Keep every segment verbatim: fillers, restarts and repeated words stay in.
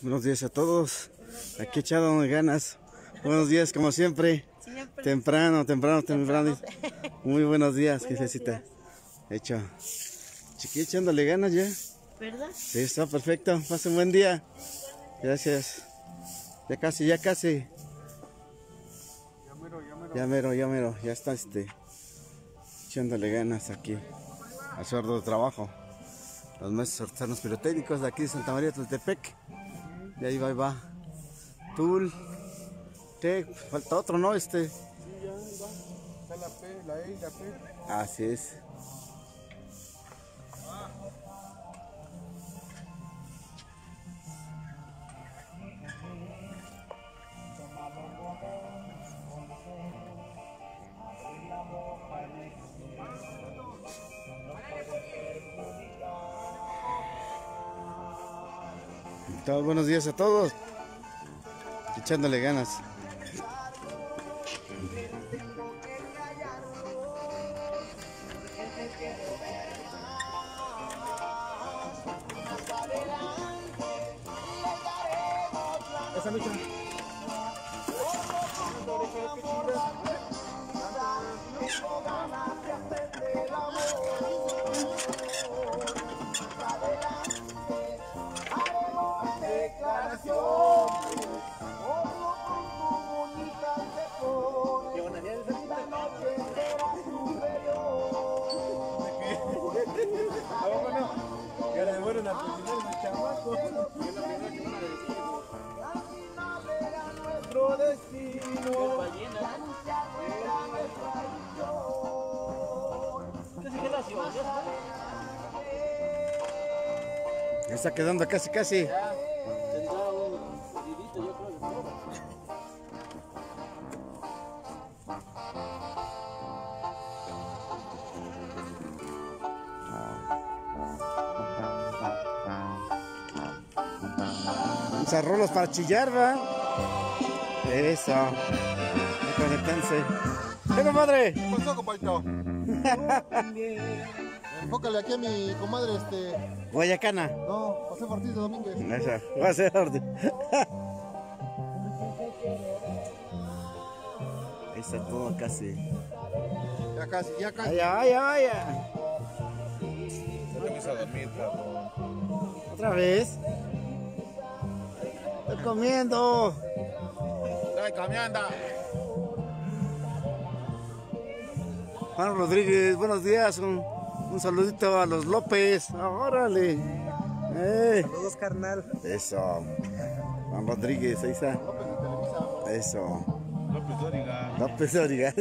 Buenos días a todos. Aquí echado ganas. Buenos días, como siempre. Siempre. Temprano, temprano, temprano. Muy buenos días, Jefecita. Hecho. Chiqui, echándole ganas ya. ¿Verdad? Sí, está perfecto. Pase un buen día. Gracias. Ya casi, ya casi. Ya mero, ya mero. Ya mero, ya mero. Ya está este. Echándole ganas aquí. Al sueldo de trabajo. Los maestros artesanos pirotécnicos de aquí de Santa María Tlaltepec. Y ahí va, ahí va. Tul. Tec. Falta otro, ¿no? Este. Sí, ya va. Está la P, la E y la P. Así es. Todos, buenos días a todos. Echándole ganas. Esa lucha. Ya le devuelven a presionar el chamaco. Es la primera que van a decir. Al final era nuestro destino. Ya está quedando casi, casi. Esas rolas para chillar, ¿va? Eso. Conectense. ¿Qué, compadre? ¿Qué pasó, compadrito? Enfócale aquí a mi comadre, este... Guayacana. No, José Ortiz de Domínguez. Esa. Va a ser orden. Ahí está todo casi. Ya casi, ya casi. Vaya, vaya, vaya. No te vas a dormir, cabrón. ¿Otra vez? Estoy comiendo. Trae camianda. Juan Rodríguez, buenos días. Un, un saludito a los López. Órale. Eh. Saludos, carnal. Eso. Juan Rodríguez, ahí está. López de Televisa. Eso. López Dóriga. López Dóriga.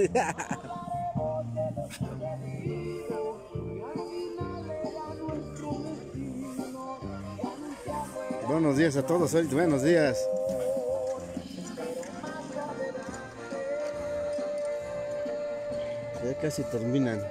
Buenos días a todos, hoy buenos días. Ya casi terminan.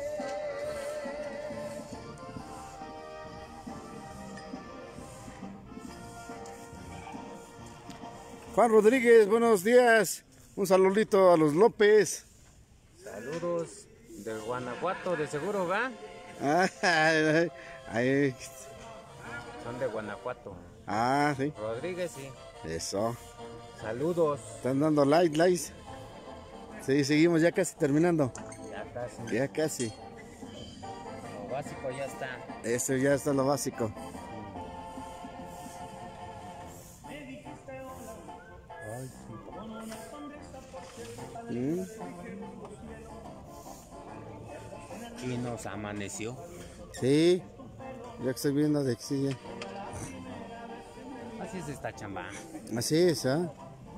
Juan Rodríguez, buenos días. Un saludito a los López. Saludos de Guanajuato, de seguro, ¿va? Ah, ahí, ahí. Son de Guanajuato. Ah, sí. Rodríguez, sí. Eso. Saludos. Están dando like, likes. Sí, seguimos ya casi terminando. Ya casi. Ya casi. Lo básico ya está. Eso ya está lo básico. ¿Mm? Y nos amaneció. Sí, ya que estoy viendo de que sí. Ya. Así es esta chamba. Así es, ¿ah?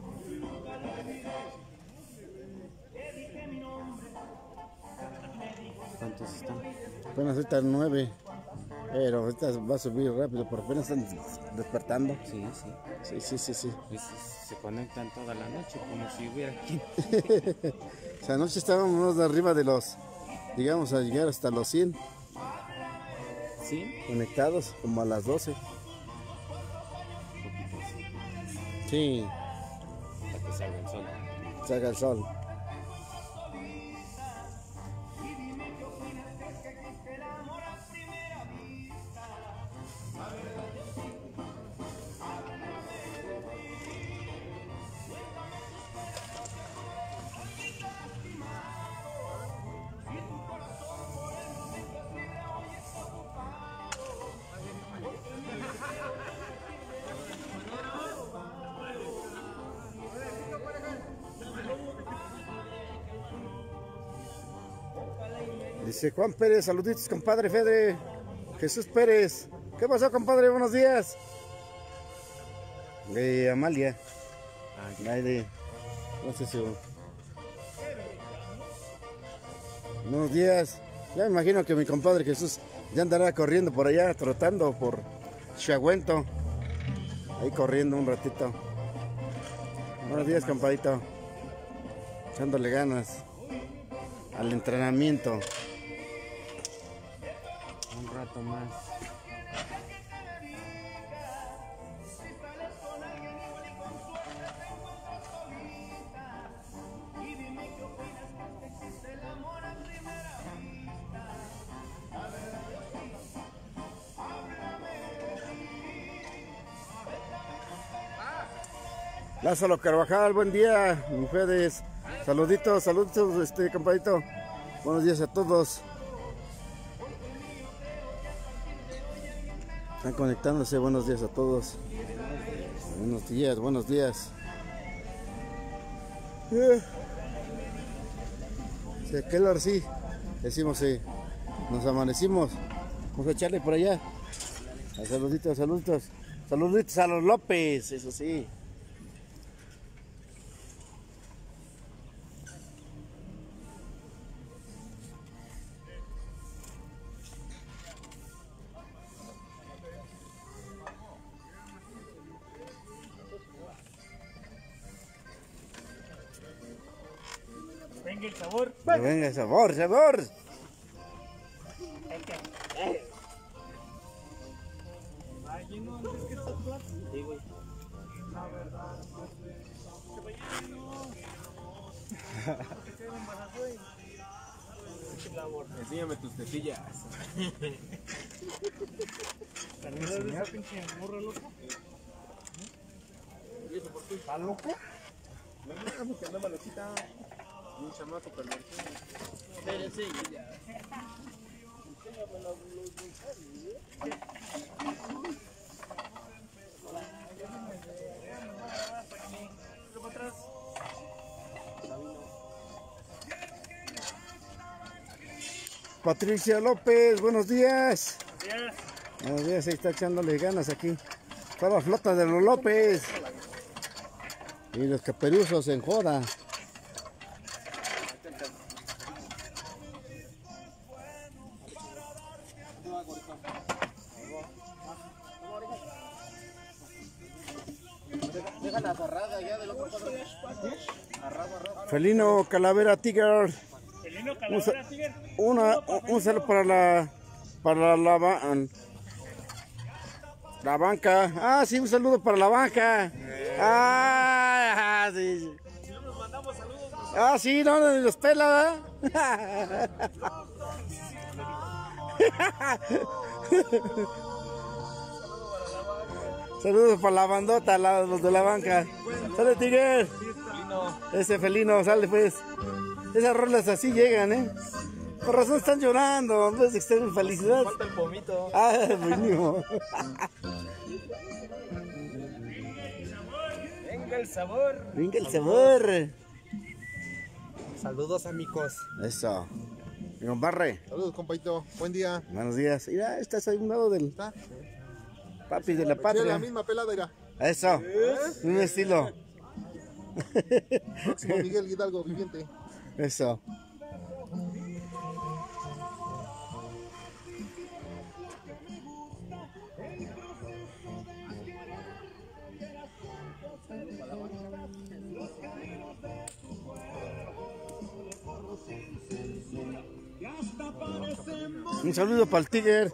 ¿Cuántos están? Apenas ahorita nueve, pero ahorita va a subir rápido, porque apenas están despertando. Sí, sí. Sí, sí, sí, sí. Pues se conectan toda la noche como si hubiera aquí. O sea, anoche estábamos de arriba de los, digamos, a llegar hasta los cien Sí. conectados, como a las doce. Sí, Hasta que salga el sol. salga el sol. Dice Juan Pérez, saluditos, compadre Fedre. Jesús Pérez. ¿Qué pasó, compadre? Buenos días. De Amalia. Ay, de... No sé si... Buenos días. Ya me imagino que mi compadre Jesús ya andará corriendo por allá, trotando por Chiagüento. Ahí corriendo un ratito. Buenos días, compadrito. Echándole ganas al entrenamiento. Un rato más. Lázaro Carvajal, buen día, mi Fedes. Saluditos, saluditos, este compadrito. Buenos días a todos. Están conectándose, buenos días a todos. Buenos días, buenos días. Sí, Keller, sí. Decimos, sí. Nos amanecimos. Vamos a echarle por allá. Saluditos, saluditos. Saluditos a los López, eso sí. Venga el sabor. Que venga, sabor, sabor. Ay, no, antes que estás plato. Sí, güey. La verdad, Enséñame tus tetillas. ¿Esa pinche morra loco? ¿Está loco? No, porque anda malocita. Un chamaco pervertido. Pero sí, ya. Patricia López, buenos días. Días. Buenos días, ahí está echándole ganas aquí. Toda la flota de los López. Y los caperuzos en joda. Felino Calavera Tiger. Felino Un, Calavera Tiger. una, un saludo para la para la, la, la banca. Ah, sí, un saludo para la banca. Ah, sí. Ah, sí, no, no los pela, ¿verdad? Saludos para la bandota, los de la banca. Sale, Tiger. Ese felino, sale pues. Esas rolas así llegan, ¿eh? Por razón están llorando, en vez de estar en felicidad. Falta el pomito. Ah, buenísimo. Venga el sabor. Venga el sabor. Saludos, amigos. Eso. Mi compadre. Saludos, compañito. Buen día. Buenos días. Mira, estás ahí a un lado del ¿Está? papi de la Sí, patria. la misma pelada era. Eso. Un estilo. Próximo Miguel Hidalgo viviente. Eso. Un saludo para el Tiger.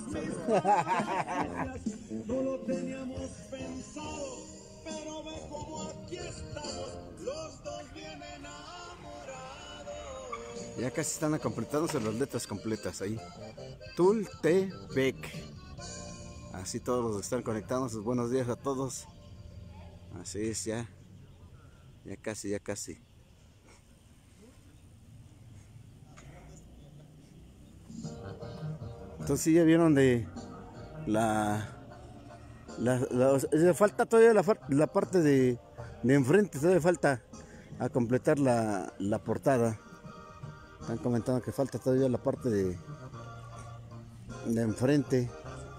No lo teníamos pensado, pero ve cómo aquí estamos, los dos bien enamorados. Ya casi están completándose las letras completas ahí. Tultepec. Así todos los que están conectados, buenos días a todos. Así es, ya. Ya casi, ya casi. Entonces sí, ya vieron de la, la, la falta todavía la, la parte de, de enfrente, todavía falta a completar la, la portada. Están comentando que falta todavía la parte de, de enfrente.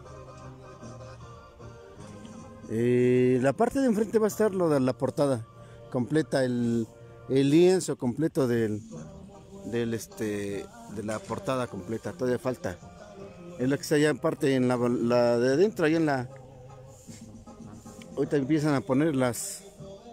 Eh, la parte de enfrente va a estar lo de la portada completa, el, el lienzo completo del, del este, de la portada completa. Todavía falta. Es lo que está allá en parte, en la, la de adentro, ahí en la... Ahorita empiezan a poner las...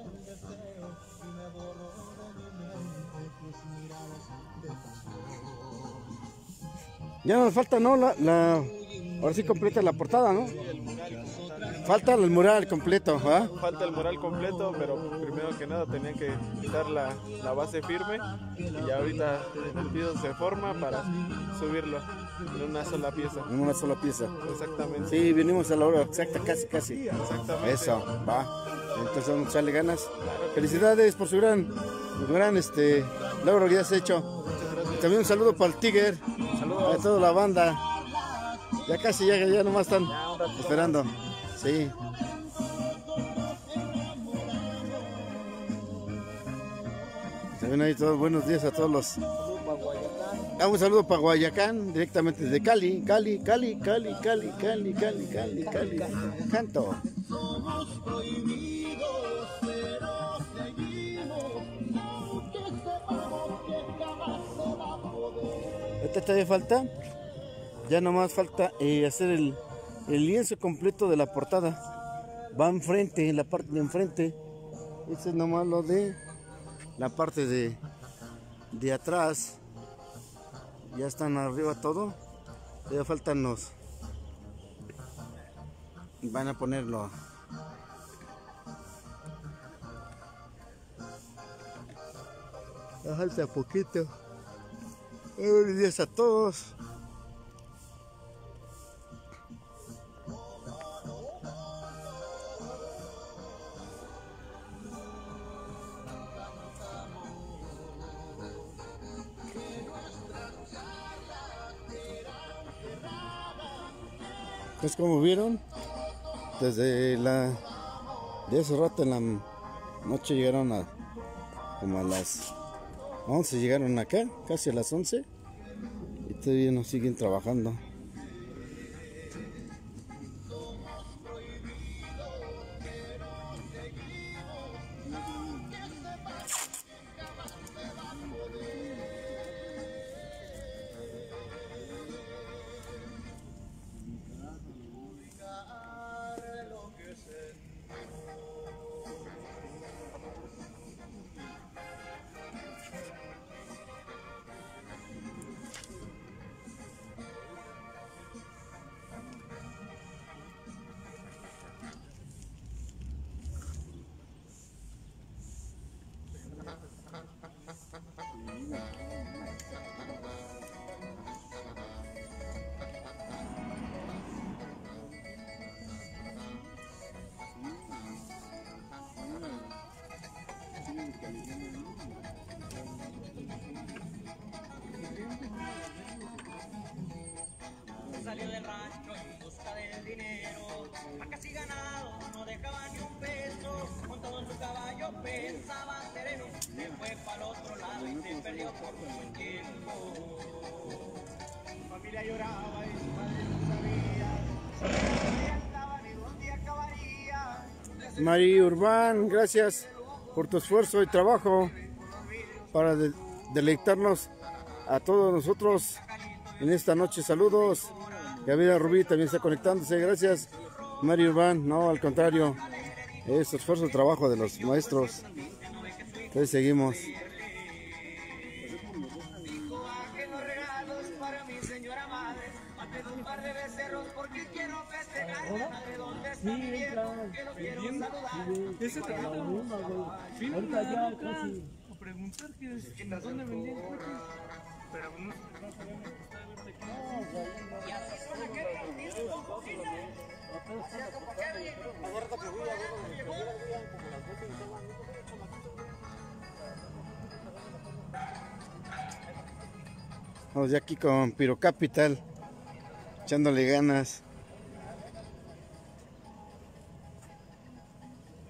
Ya nos falta, ¿no? La, la... Ahora sí completa la portada, ¿no? Falta el mural completo, ¿ah? Falta el mural completo, pero primero que nada tenían que quitar la, la base firme y ahorita el piso se forma para subirlo en una sola pieza. En una sola pieza. Exactamente. Sí, venimos a la hora exacta, casi, casi. Exactamente. Eso, va. Entonces vamos a echarle ganas. Felicidades por su gran, gran este, logro que ya has hecho. También un saludo para el Tiger, Saludos. a toda la banda. Ya casi llega, ya nomás están esperando. Sí. También ahí todos, buenos días a todos los. Ah, un saludo para Guayacán, directamente desde Cali, Cali, Cali, Cali, Cali, Cali, Cali, Cali, Cali. Canto. Esta todavía falta. Ya nomás falta eh, hacer el, el lienzo completo de la portada. Va enfrente, en la parte de enfrente. Este es nomás lo de la parte de, de atrás. Ya están arriba todo. Ya faltan los. Van a ponerlo. Ya falta poquito. Buenos días a todos. Pues como vieron, desde la de hace rato en la noche llegaron a como a las once, llegaron acá, casi a las once, y todavía nos siguen trabajando. Salió del rancho en busca del dinero, vacas y ganado, no dejaba ni un peso, montado en su caballo pensaba sereno, se fue para el otro lado y se perdió por mucho tiempo. Su familia lloraba y su madre no sabía, dónde estaba ni dónde acabaría. Mari Urbán, gracias por tu esfuerzo y trabajo para de deleitarnos a todos nosotros en esta noche. Saludos. Gabriela Rubí también está conectándose. Gracias, Mari Urbán. No, al contrario, es esfuerzo y trabajo de los maestros. Entonces seguimos. Preguntar que en dónde vendían coches, pero no Vamos ya aquí con Piro Capital, echándole ganas.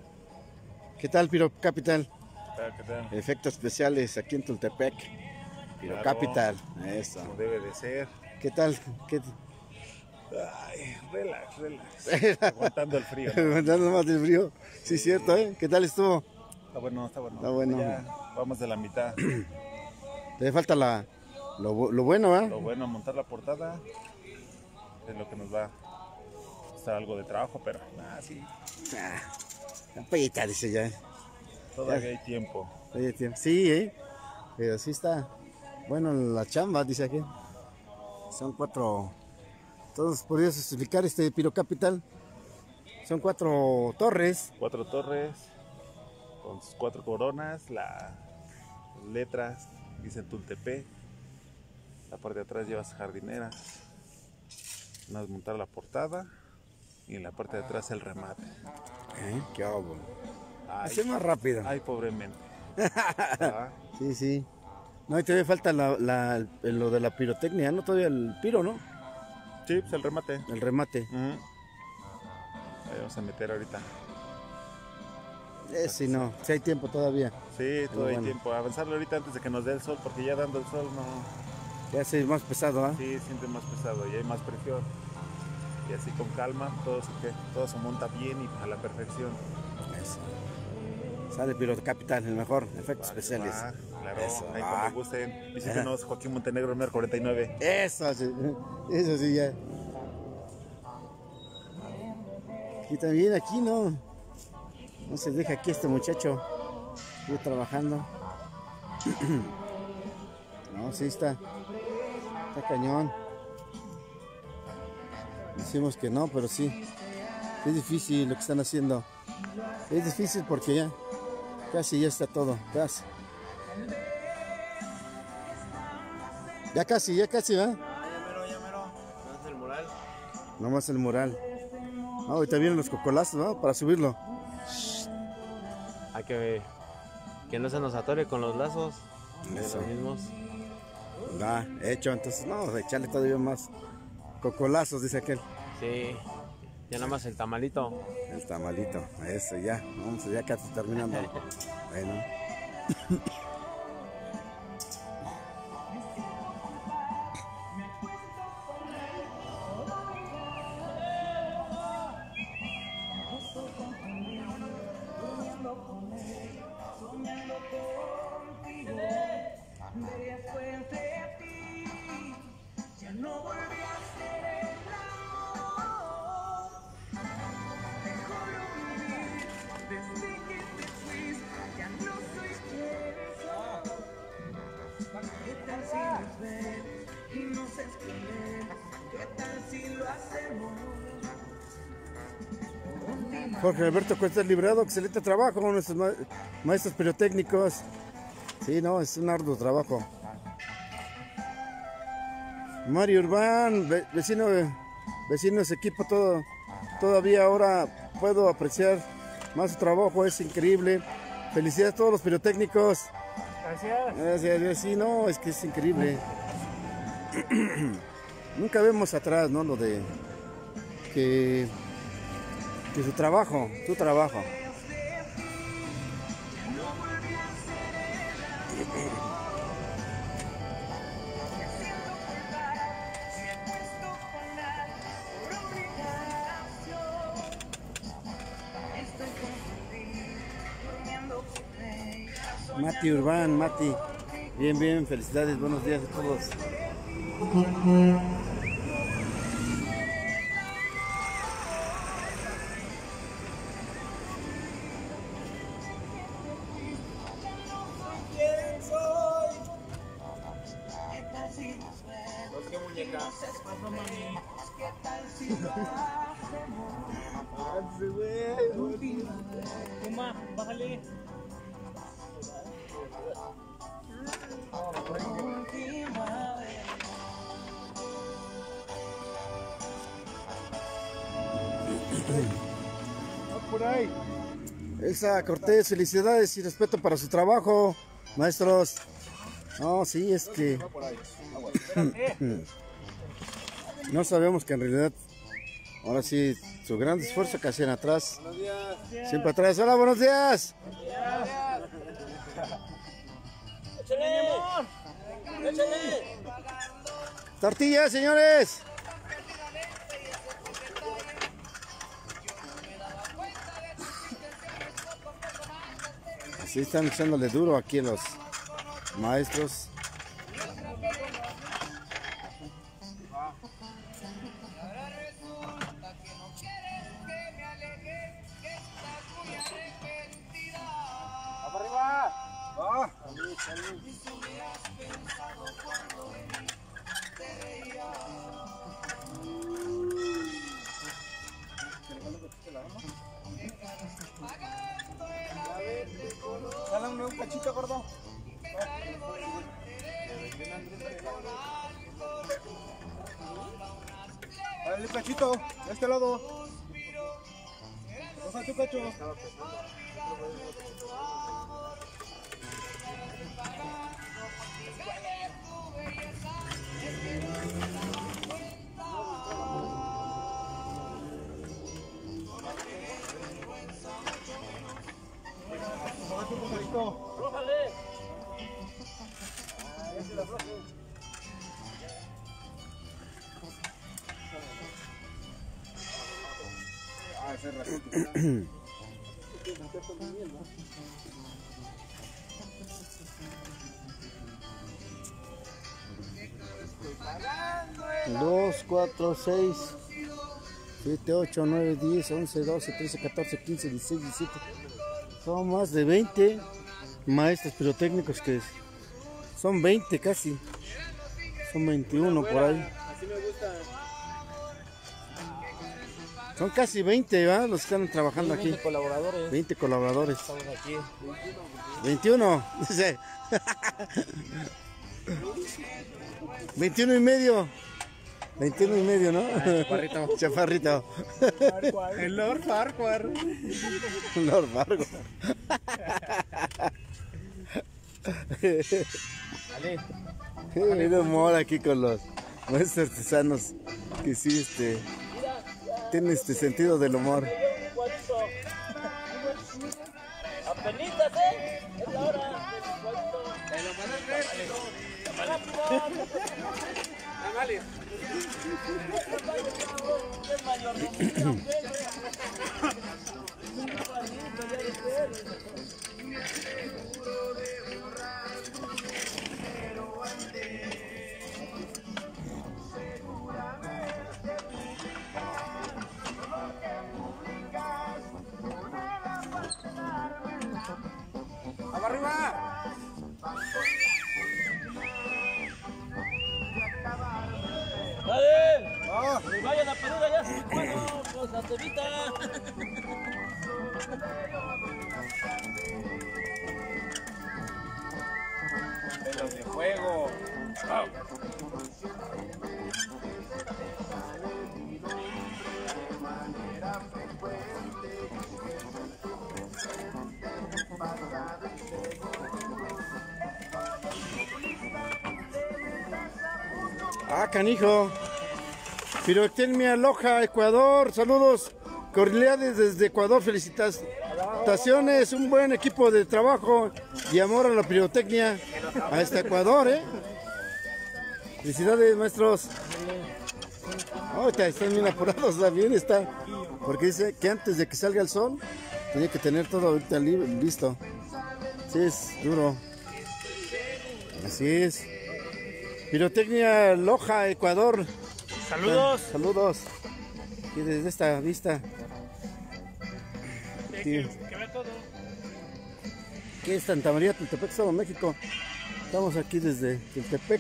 ¿Qué tal, Piro Capital? ¿Qué tal? Efectos especiales aquí en Tultepec. Piro Claro. Capital, eso. Como debe de ser. ¿Qué tal? ¿Qué Ay, relax, relax. Aguantando el frío. ¿no? Aguantando más del frío. Sí, cierto, ¿eh? ¿Qué tal estuvo? Está bueno, está bueno. Está bueno. Ya vamos de la mitad. Le falta la, lo, bu- lo bueno, ¿eh? Lo bueno, montar la portada es lo que nos va a costar algo de trabajo, pero ah, sí, Ah, la pollita, dice ya. todavía hay tiempo. Oye, tío, sí, ¿eh? Pero sí está. Bueno, la chamba, dice aquí. Son cuatro. Todos podrías explicar este Piro Capital. Son cuatro torres. Cuatro torres con sus cuatro coronas, las letras dicen Tultepec. La parte de atrás llevas jardinera. Vamos a montar la portada y en la parte de atrás el remate. ¿Eh? Qué hago. Ay, Así más rápido. ay pobremente. Ah, Sí, sí. No, y todavía falta la, la- el- lo de la pirotecnia, ¿no? Todavía el piro, ¿no? sí, pues el remate. El remate. Ujú. Ahí vamos a meter ahorita. Eh, sí, no. Si hay tiempo todavía. Sí, todo hay bueno. tiempo. Avanzarlo ahorita antes de que nos dé el sol, porque ya dando el sol no. Ya se más pesado, ¿ah? Sí, siente más pesado y hay más presión. Y así con calma, todo se, que- todo se monta bien y a la perfección. Eso. Sale Piro Capital, el mejor. Efectos Va, especiales. va, claro, Eso, ahí va. cuando gusten, visítenos Joaquín Montenegro, número cuarenta y nueve. Eso, sí. Eso sí, ya. Y también aquí no. No se deja aquí este muchacho. Sigue trabajando. No, sí está. Está cañón. Decimos que no, pero sí. Es difícil lo que están haciendo. Es difícil porque ya casi ya está todo. Casi. Ya casi, ya casi, ¿va? Ya mero, ya mero. ¿Dónde es el mural? Nomás el mural. Ah, ahorita vienen los cocolazos, ¿no? Para subirlo. Hay que que no se nos atore con los lazos de Eso. los mismos. Va, hecho. Entonces, no, echarle todavía más cocolazos, dice aquel. Sí. Ya nada más el tamalito. El tamalito. Eso, ya. Vamos, ya casi terminando. Bueno. Jorge Alberto Cuesta Librado, excelente trabajo con nuestros ma- maestros pirotécnicos. Sí, no, es un arduo trabajo. Mario Urbán, ve- vecino, vecino de ese equipo, todo, todavía ahora puedo apreciar más su trabajo, es increíble. Felicidades a todos los pirotécnicos. Gracias. Gracias, sí, no, es que es increíble. Nunca vemos atrás, ¿no? Lo de que, que su trabajo, su trabajo. Mati Urbán, Mati. Bien, bien, felicidades, buenos días a todos. Puma, bájale. Por ahí. Elsa Cortés, felicidades y respeto para su trabajo, maestros. No, sí, es que no sabemos que en realidad, ahora sí, su gran esfuerzo que hacían atrás, siempre atrás. Hola, buenos días. Tortillas, señores. Así están echándole duro aquí los maestros. Dale un cachito, gordo. Dale un cachito, de este lado. Coja tu cacho. Dos, cuatro, seis, siete, ocho, nueve, diez, once, doce, trece, catorce, quince, dieciséis, diecisiete. Son más de veinte maestros pirotécnicos que son veinte casi. Son veintiuno por ahí. Son casi veinte, ¿verdad? Los que están trabajando aquí. veinte colaboradores. veinte colaboradores. Estamos aquí. veintiuno, dice. veintiuno y medio. veintiuno y medio, ¿no? Chaparrito. Chaparrito. El Lord Farquhar. Lord Farquhar. Dale. Hay humor aquí con los maestros artesanos que sí, este, tienen este sentido del humor. Apenitas, ¿eh? Es la hora del cuarto. Te lo van a traer. Tamales. Es mayordomía. ¡Arriba! ¡Dale! ¡Ah! ¡Vayan a pedir allá sus manos, pues a Tevita! Pelos de fuego. Ah, canijo. Pirotecnia Loja, Ecuador. Saludos cordiales desde Ecuador. Felicitaciones. Un buen equipo de trabajo y amor a la pirotecnia hasta Ecuador, ¿eh? Felicidades, maestros. Ahorita están bien apurados también, está. Porque dice que antes de que salga el sol, tenía que tener todo ahorita listo. Sí, es duro. Así es. Pirotecnia Loja, Ecuador. Saludos. Ah, saludos. Aquí desde esta vista. Aquí, Que vea todo. aquí es Santa María, Tultepec, Estado de México. Estamos aquí desde Tultepec.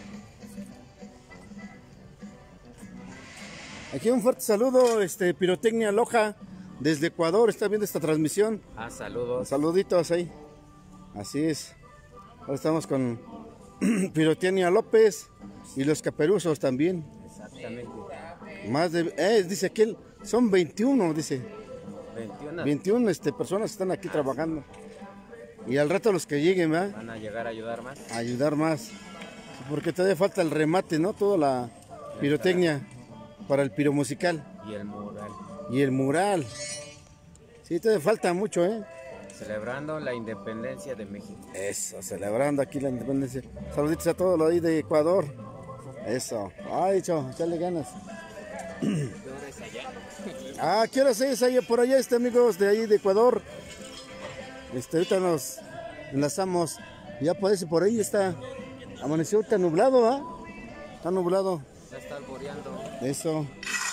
Aquí un fuerte saludo, este Pirotecnia Loja, desde Ecuador. Está viendo esta transmisión. Ah, saludos. Saluditos ahí. Así es. Ahora estamos con Pirotecnia López y los Caperuzos también. Exactamente. Más de, eh, dice aquí, son veintiuno, dice. veintiuno. veintiuna este, personas que están aquí trabajando. Y al rato los que lleguen, ¿verdad? Van a llegar a ayudar más. A ayudar más. Porque todavía falta el remate, ¿no? Toda la pirotecnia para el piro musical. Y el mural. Y el mural. Sí, todavía falta mucho, ¿eh? Celebrando la independencia de México. Eso, celebrando aquí la independencia. Saluditos a todos los ahí de Ecuador. Eso. Ay, cho, echarle ganas. Ah, ¿qué hora es ahí por allá, este amigos de ahí de Ecuador? Este, ahorita nos enlazamos. Ya parece por ahí está. Amaneció ahorita nublado, ¿ah? Está nublado. Ya está alboreando. Eso.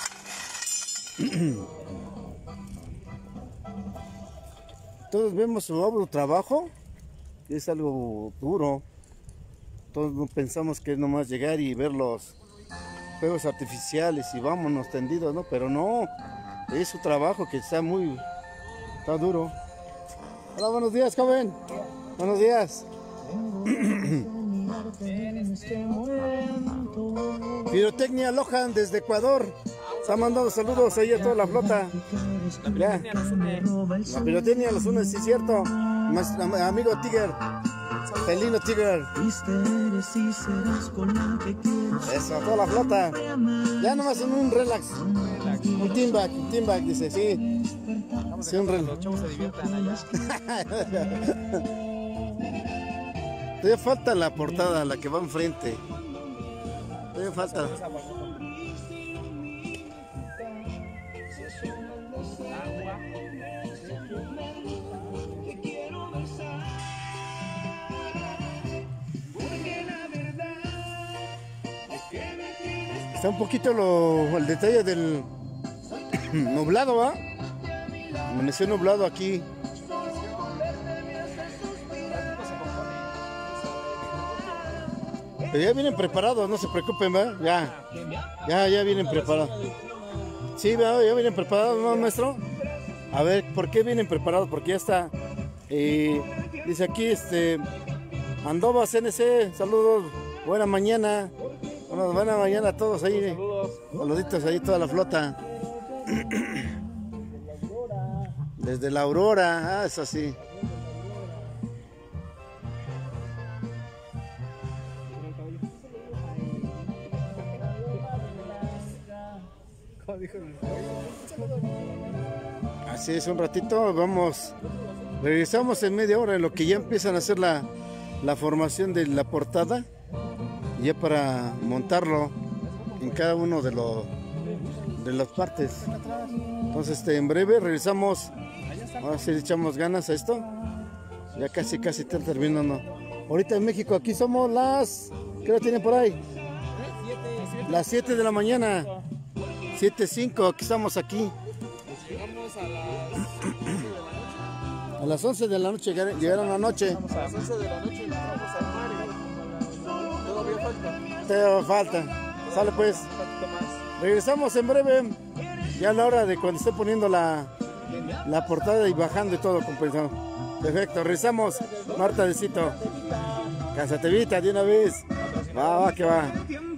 Todos vemos su arduo trabajo, que es algo duro. Todos no pensamos que es nomás llegar y ver los fuegos artificiales y vámonos tendidos, ¿no? Pero no, es su trabajo que está muy, está duro. Hola, buenos días, joven. Buenos días. Pirotecnia Lohan desde Ecuador. Está mandando saludos ahí a toda la flota. La pirotecnia los une. La pirotecnia los une, sí es cierto. Más, amigo Tiger. Felino Tiger. Eso, toda la flota. Ya nomás en un relax. Un team back, un team back, dice, sí. Sí, un relax. Los chavos se diviertan allá. Todavía falta la portada, la que va enfrente. Todavía falta. Está un poquito lo, el detalle del nublado, ¿va? Amaneció nublado aquí. Pero ya vienen preparados, no se preocupen, ¿va? Ya, ya, ya vienen preparados. Sí, ¿va? Ya vienen preparados, ¿no, maestro? A ver, ¿por qué vienen preparados? Porque ya está, eh, dice aquí, este, Andova C N C, saludos, buena mañana. Bueno, buena mañana a todos ahí. Saludos. Saluditos ahí, toda la flota. Desde la Aurora, ah, eso sí. Así es, un ratito, vamos. Regresamos en media hora en lo que ya empiezan a hacer la, la formación de la portada. Ya para montarlo en cada uno de los de las partes. Entonces este, en breve regresamos. Ahora sí le echamos ganas a esto. Ya casi casi está terminando. Ahorita en México aquí somos las, ¿qué hora tienen por ahí? Las siete de la mañana. siete cinco, aquí estamos aquí. A las once de la noche llegaron anoche. A las once de la noche vamos al mar. Todavía falta. Te falta. Sale pues. Regresamos en breve. Ya a la hora de cuando esté poniendo la, la portada y bajando y todo compensado. Perfecto. Regresamos. Marta Decito. Casatevita de una vez. Va, va, que va.